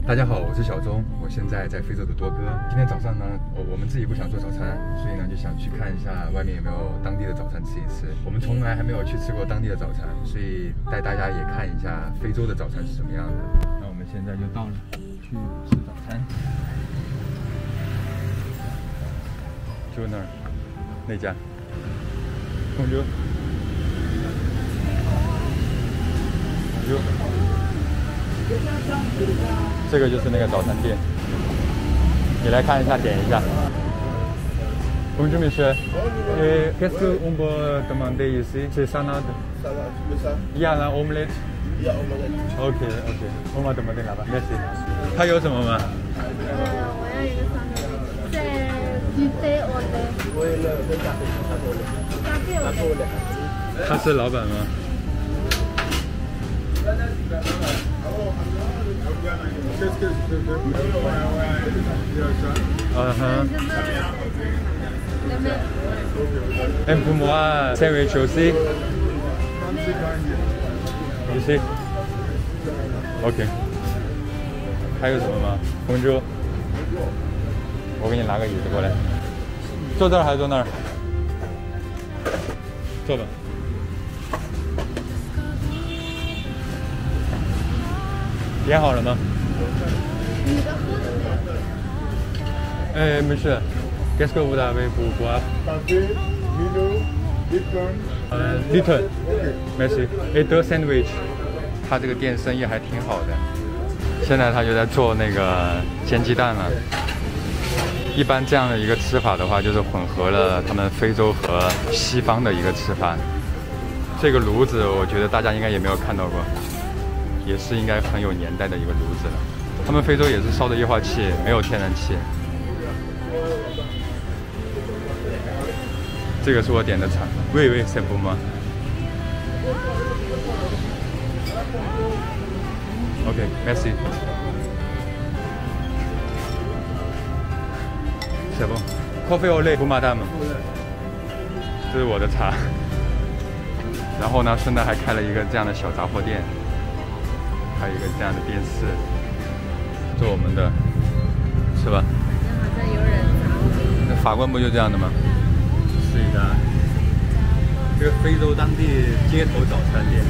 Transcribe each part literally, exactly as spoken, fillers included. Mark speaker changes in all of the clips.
Speaker 1: 大家好，我是小钟，我现在在非洲的多哥。今天早上呢，我我们自己不想做早餐，所以呢就想去看一下外面有没有当地的早餐吃一吃。我们从来还没有去吃过当地的早餐，所以带大家也看一下非洲的早餐是什么样的。那我们现在就到了，去吃早餐。就那儿，那家。公主。公主。这个就是那个早餐店，你来看一下，点一下。Bonjour monsieur, qu'est-ce qu'on peut demander ici? C'est salade. Il y a la omelette. Ok, ok. On va demander là-bas. Merci. 它有什么吗？
Speaker 2: 呃，我要一个三个，c'est du thé au lait.
Speaker 1: 他是老板吗？Uh huh. Et pour moi, sandwich aussi. Ici. OK. 还有什么吗？红猪。我给你拿个椅子过来。坐这儿还是坐那儿？坐吧。点好了吗？哎，monsieur, qu'est-ce que vous avez pour boire?
Speaker 3: Café, Milo, Lipton.
Speaker 1: 呃 ，Lipton. Merci. Et deux sandwich. 他这个店生意还挺好的。现在他就在做那个煎鸡蛋了。一般这样的一个吃法的话，就是混合了他们非洲和西方的一个吃法。这个炉子，我觉得大家应该也没有看到过。也是应该很有年代的一个炉子了。他们非洲也是烧的液化气，没有天然气。这个是我点的茶，喂喂，c'est pour moi。OK, merci。c'est bon。Coffee au lait pour madame。这是我的茶。然后呢，顺带还开了一个这样的小杂货店。还有一个这样的电视，做我们的，是吧？
Speaker 2: 好像有人砸我。
Speaker 1: 那法官不就这样的吗？试一下，这个非洲当地街头早餐店，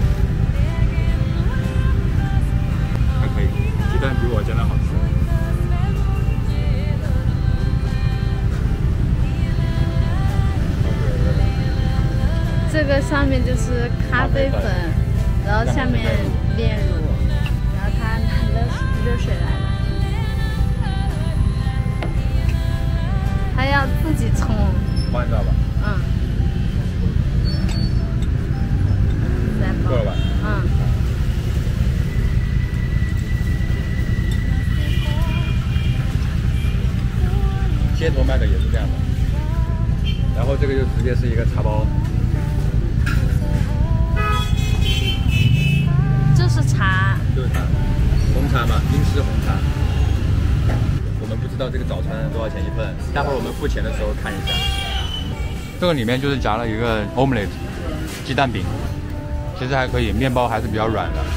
Speaker 1: 还可以，鸡蛋比我煎的好吃。
Speaker 2: 这个上面就是咖啡粉，然后下面炼乳，然后他拿热热水来了，还要自己冲。
Speaker 1: 换一下吧。
Speaker 2: 嗯。
Speaker 1: 够了吧？
Speaker 2: 嗯。
Speaker 1: 街头卖的也是这样的，然后这个就直接是一个茶包。
Speaker 2: 这是茶，
Speaker 1: 就是茶，红茶嘛，英式红茶。我们不知道这个早餐多少钱一份，待会儿我们付钱的时候看一下。这个里面就是夹了一个 omelette 鸡蛋饼，其实还可以，面包还是比较软的。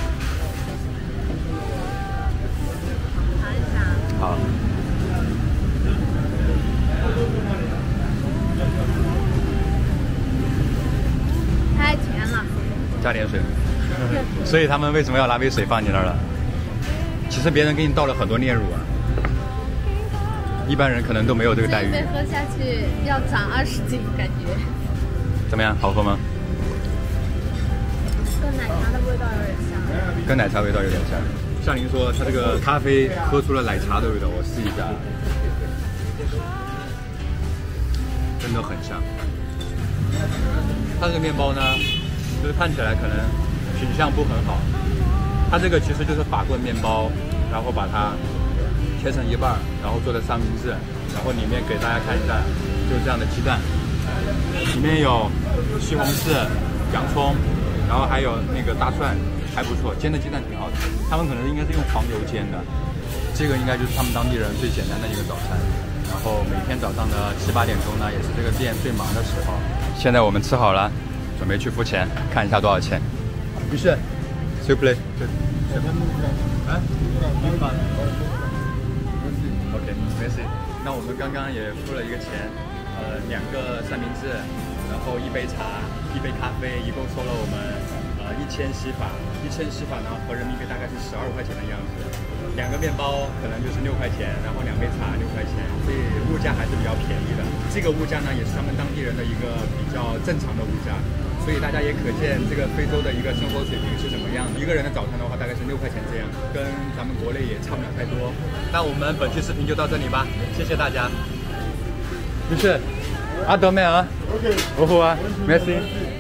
Speaker 2: 尝一下。
Speaker 1: 好。
Speaker 2: 太甜了。
Speaker 1: 加点水。所以他们为什么要拿杯水放你那儿了？其实别人给你倒了很多炼乳啊，一般人可能都没有这个待遇。
Speaker 2: 这杯喝下去要长二十斤，感觉。
Speaker 1: 怎么样？好喝吗？
Speaker 2: 跟奶茶的味道有点像。
Speaker 1: 跟奶茶味道有点像。像您说，它这个咖啡喝出了奶茶的味道，我试一下。真的很像。它这个面包呢，就是看起来可能品相不很好。它这个其实就是法棍面包，然后把它切成一半，然后做的三明治，然后里面给大家看一下，就是这样的鸡蛋，里面有西红柿、洋葱，然后还有那个大蒜，还不错，煎的鸡蛋挺好的。他们可能应该是用黄油煎的，这个应该就是他们当地人最简单的一个早餐。然后每天早上的七八点钟呢，也是这个店最忙的时候。现在我们吃好了，准备去付钱，看一下多少钱。于是 s'il vous plaît. 啊 ？OK，merci。那我们刚刚也付了一个钱，呃，两个三明治，然后一杯茶，一杯咖啡，一共收了我们呃一千西法，一千西法呢合人民币大概是十二块钱的样子。两个面包可能就是六块钱，然后两杯茶六块钱，所以物价还是比较便宜的。这个物价呢，也是他们当地人的一个比较正常的物价，所以大家也可见这个非洲的一个生活水平是怎么样的。一个人的早餐的话，大概是六块钱这样，跟咱们国内也差不了太多。那我们本期视频就到这里吧，谢谢大家。没事，阿德妹啊，
Speaker 3: OK，
Speaker 1: 我好啊 ，merci。